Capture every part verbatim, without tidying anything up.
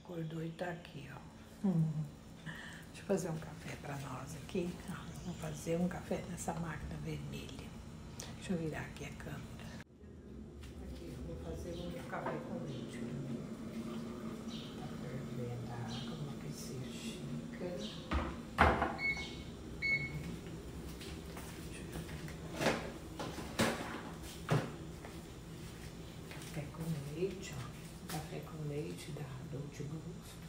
Acordou e tá aqui, ó. Hum. Deixa eu fazer um café pra nós aqui. Vamos fazer um café nessa máquina vermelha. Deixa eu virar aqui a câmera. Aqui, eu vou fazer um café com leite. Tá fervendo a água, vou aquecer a xícara. Café com leite, ó. Café com leite da Dolce Gusto.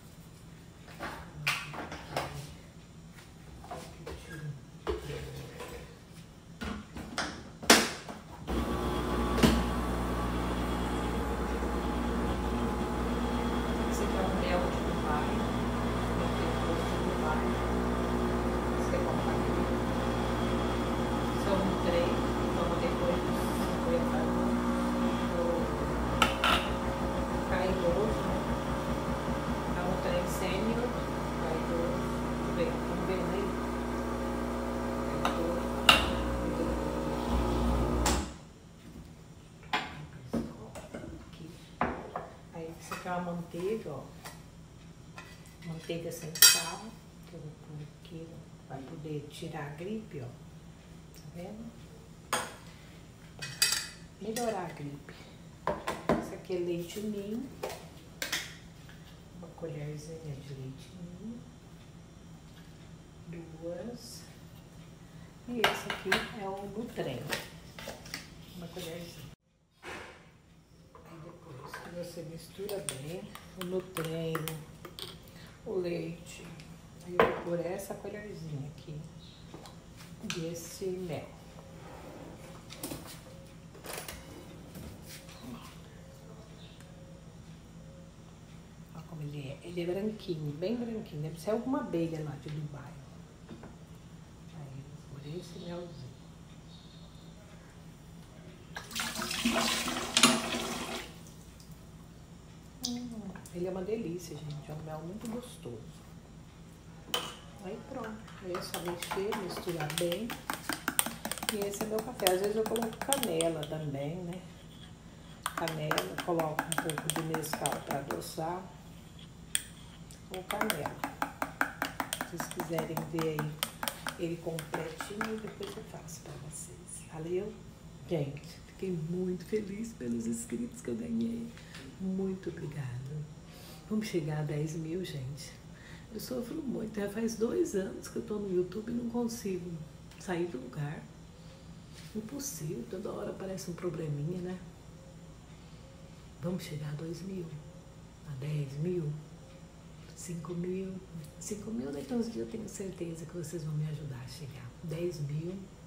Esse aqui é o mel de Dubai. Não tem gosto de Dubai. Você quer comprar aqui? São três, então depois dos cinquenta anos. Caidoso, é um trem sênior, caidoso, vem, vamos ver aí, caidoso, aqui, aí isso aqui é uma manteiga, ó, manteiga sem sal, que eu vou pôr aqui, ó, vai poder tirar a gripe, ó, tá vendo? Melhorar a gripe. Esse aqui é leite ninho, uma colherzinha de leite ninho, duas, e esse aqui é o Nutrem, uma colherzinha. Aí depois que você mistura bem o Nutrem, o leite, aí eu vou pôr essa colherzinha aqui desse mel. Ele é, ele é branquinho, bem branquinho, deve ser alguma abelha lá de Dubai. Aí, por esse melzinho. Hum, ele é uma delícia, gente, é um mel muito gostoso. Aí pronto, aí é só mexer, misturar bem. E esse é meu café. Às vezes eu coloco canela também, né? Canela, coloco um pouco de mescal para adoçar. Ou canela. Se vocês quiserem ver aí ele completinho, depois eu faço pra vocês. Valeu? Gente, fiquei muito feliz pelos inscritos que eu ganhei. Muito obrigada. Vamos chegar a dez mil, gente. Eu sofro muito. Já faz dois anos que eu tô no YouTube e não consigo sair do lugar. Impossível. Toda hora aparece um probleminha, né? Vamos chegar a dois mil? A dez mil? cinco mil, cinco mil daqui a uns dias eu tenho certeza que vocês vão me ajudar a chegar. dez mil,